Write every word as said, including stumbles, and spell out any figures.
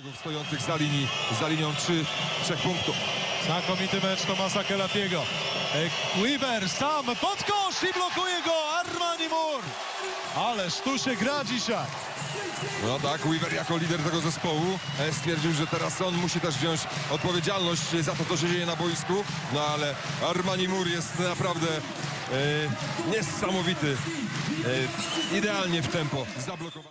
zawodników stojących za, linii, za linią trzy trzech punktów. Znakomity mecz Tomasa Kelatiego. Weaver sam pod kosz i blokuje go Armani Moore. Ależ tu się gra dzisiaj. No tak, Weaver jako lider tego zespołu e, stwierdził, że teraz on musi też wziąć odpowiedzialność za to, co się dzieje na boisku. No ale Armani Moore jest naprawdę e, niesamowity. E, idealnie w tempo zablokowany.